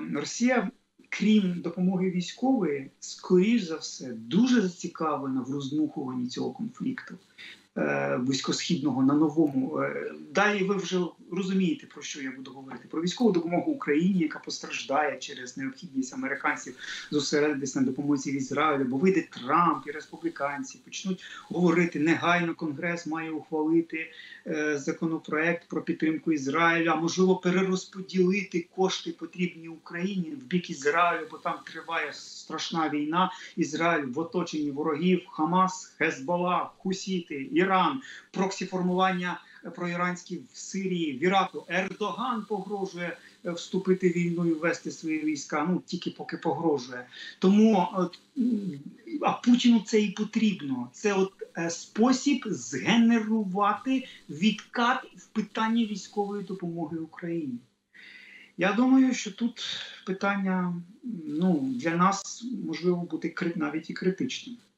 Росія, крім допомоги військової, скоріш за все, дуже зацікавлена в роздмухуванні цього конфлікту близькосхідного на новому. Далі ви вже розумієте, про що я буду говорити. Про військову допомогу Україні, яка постраждає через необхідність американців зосередитись на допомозі в Ізраїлю, бо вийде Трамп і республіканці почнуть говорити, негайно Конгрес має ухвалити законопроект про підтримку Ізраїлю, а можливо перерозподілити кошти, потрібні Україні, в бік Ізраїлю, бо там триває страшна війна. Ізраїль в оточенні ворогів: Хамас, Хезболла, Хусіти, Іран, проксі-формування проіранські в Сирії, в Іраку. Ердоган погрожує вступити в війну і ввести свої війська, ну тільки поки погрожує. Тому, а Путіну це і потрібно. Це спосіб згенерувати відкат в питанні військової допомоги Україні. Я думаю, що тут питання для нас можливо бути навіть і критичним.